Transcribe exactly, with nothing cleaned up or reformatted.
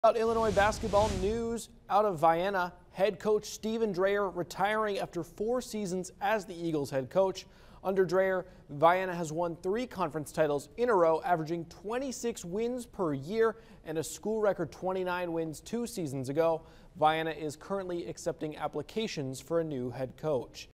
About Illinois basketball news out of Vienna, head coach Steven Dreyer retiring after four seasons as the Eagles head coach. Under Dreyer, Vienna has won three conference titles in a row, averaging twenty-six wins per year and a school record twenty-nine wins two seasons ago. Vienna is currently accepting applications for a new head coach.